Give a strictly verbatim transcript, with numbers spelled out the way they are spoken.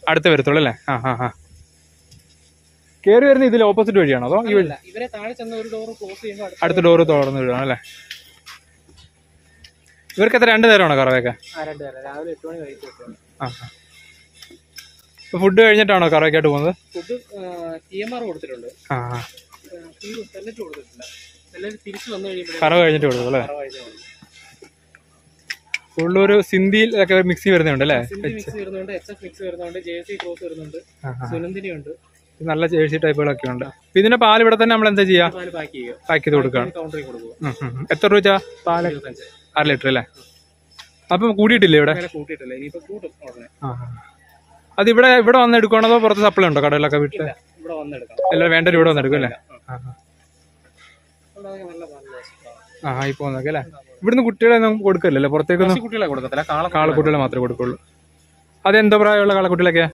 അടുത്ത് വരത്തുള്ളൂ അല്ലേ? ആ ഹാ ഹാ. കയറി വരുന്ന ഇതിൽ ഓപ്പോസിറ്റ് വഴിയാണോ അതോ ഈ വഴി? ഇവരെ താഴെ ചെന്ന ഒരു ഡോർ ക്ലോസ് ചെയ്യുമ്പോൾ അടുത്ത ഡോറ് തുറന്ന് വിടുകയാണ് അല്ലേ? ഇവർക്ക് എത്ര രണ്ട് നേരമാണോ കറവയൊക്കെ? രാവിലെ എട്ട് മണി വൈകിട്ട് എട്ട് മണി. ആ ഹാ. ഫുഡ് കഴിഞ്ഞിട്ടാണോ കറവയ്ക്കായിട്ട് പോകുന്നത്? ഫുഡ് ടി എം ആർ കൊടുത്തിട്ടുണ്ട്. ആ ഹാ. പെല്ലറ്റ് കൊടുത്തിട്ടില്ല. പെല്ലറ്റ് തിരിച്ചു വന്നു കഴിയുമ്പോൾ കറവ കഴിഞ്ഞിട്ട് കൊടുക്കും അല്ലേ? കൂടുതലൊരു സിന്ധിയിൽ ഒക്കെ മിക്സി വരുന്നുണ്ട് അല്ലേ? മിക്സ് വരുന്നുണ്ട്, എച്ച് എഫ് മിക്സ് വരുന്നുണ്ട്, ജെ സി ക്രോസ് വരുന്നുണ്ട്, സുനന്ദിനി ഉണ്ട്. നല്ല ജേഴ്സി ടൈപ്പുകളൊക്കെ ഉണ്ട്. ഇതിന്റെ പാൽ ഇവിടെ തന്നെ നമ്മൾ എന്താ ചെയ്യാ? പാക്ക് ചെയ്ത് കൊടുക്കാം. എത്ര രൂപ പാല്? അര ലിറ്റർ അല്ലേ? അപ്പം കൂടിയിട്ടില്ലേ ഇവിടെ? അത് ഇവിടെ ഇവിടെ വന്ന് എടുക്കുകയാണോ അതോ പുറത്ത് സപ്ലൈ ഉണ്ടോ കടകളിലൊക്കെ? വീട്ടിൽ എല്ലാവരും വേണ്ട ഇവിടെ വന്ന് എടുക്കും അല്ലേ? ആ ഇപ്പൊ വന്നൊക്കെ അല്ലേ? ഇവിടുന്ന് കുട്ടികളെ നമുക്ക് കൊടുക്കല്ലേ? പുറത്തേക്കൊന്നും കുട്ടികളെ കൊടുക്കത്തില്ല, കാളക്കുട്ടികളെ മാത്രമേ കൊടുക്കുള്ളൂ. അതെന്തോ പ്രായമുള്ള കാളക്കുട്ടികളൊക്കെ?